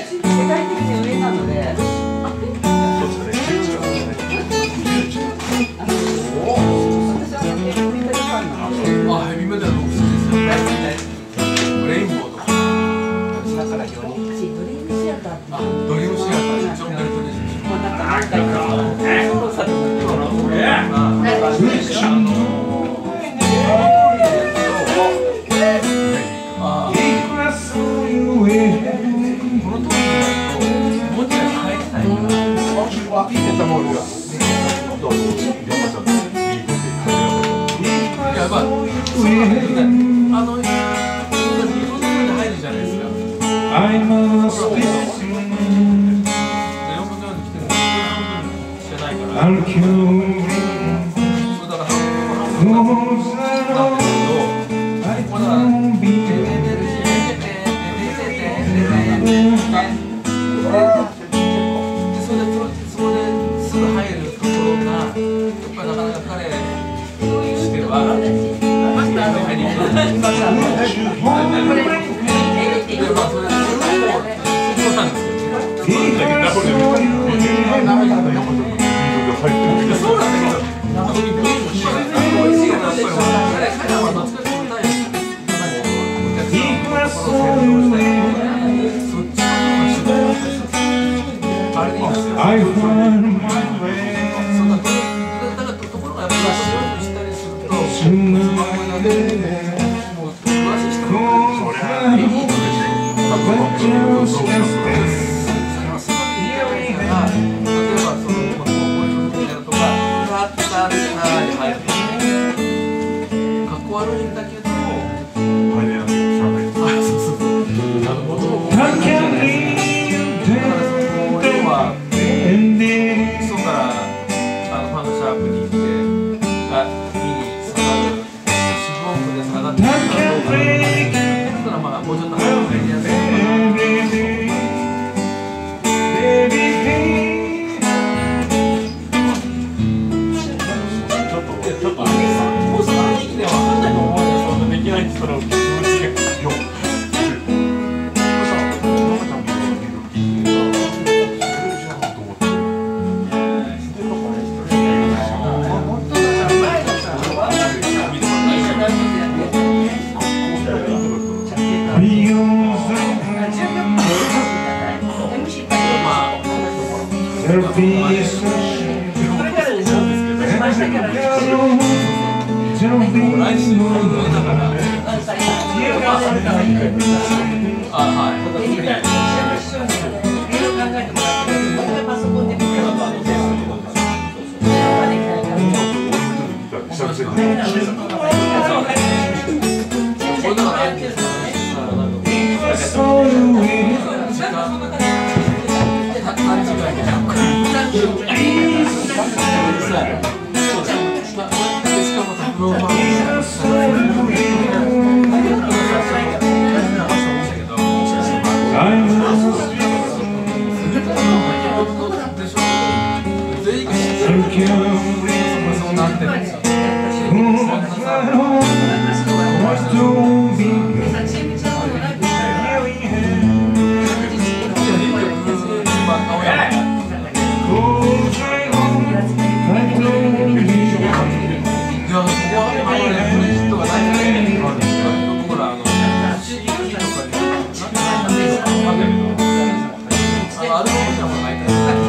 界的に上なので。私はヘビメタルファンなので。 あ、ヘビメタル僕好きですよ。レインボーとか。 ドリームシアターって。 ドリームシアター、ジョン・ベルトです。 もうなんか何回かコンサートに行ってアルバムじゃもうないから。